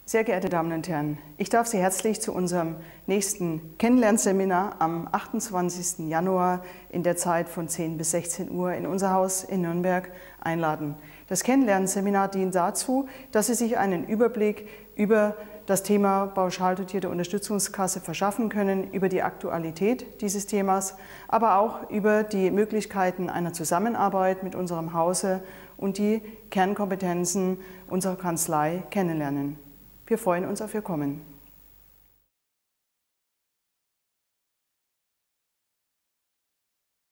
Sehr geehrte Damen und Herren, ich darf Sie herzlich zu unserem nächsten Kennenlernseminar am 28. Januar in der Zeit von 10 bis 16 Uhr in unser Haus in Nürnberg einladen. Das Kennenlernseminar dient dazu, dass Sie sich einen Überblick über das Thema pauschal dotierte Unterstützungskasse verschaffen können, über die Aktualität dieses Themas, aber auch über die Möglichkeiten einer Zusammenarbeit mit unserem Hause und die Kernkompetenzen unserer Kanzlei kennenlernen. Wir freuen uns auf Ihr Kommen.